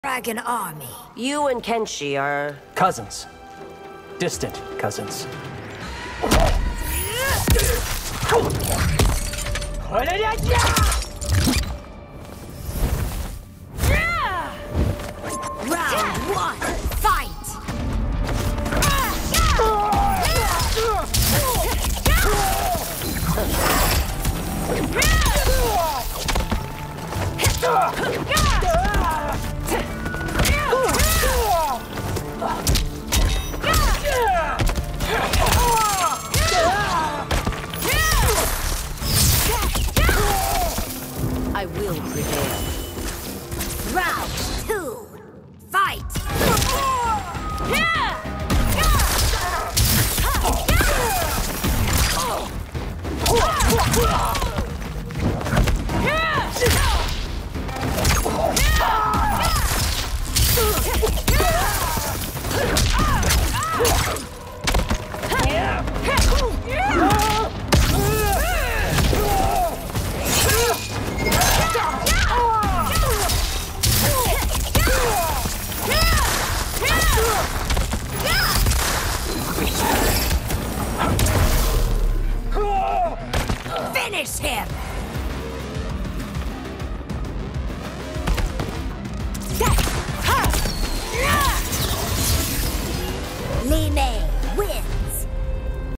Dragon army. You and Kenshi are... Cousins. Distant cousins. Round one, fight! I will prevail. Round two, fight! Finish him!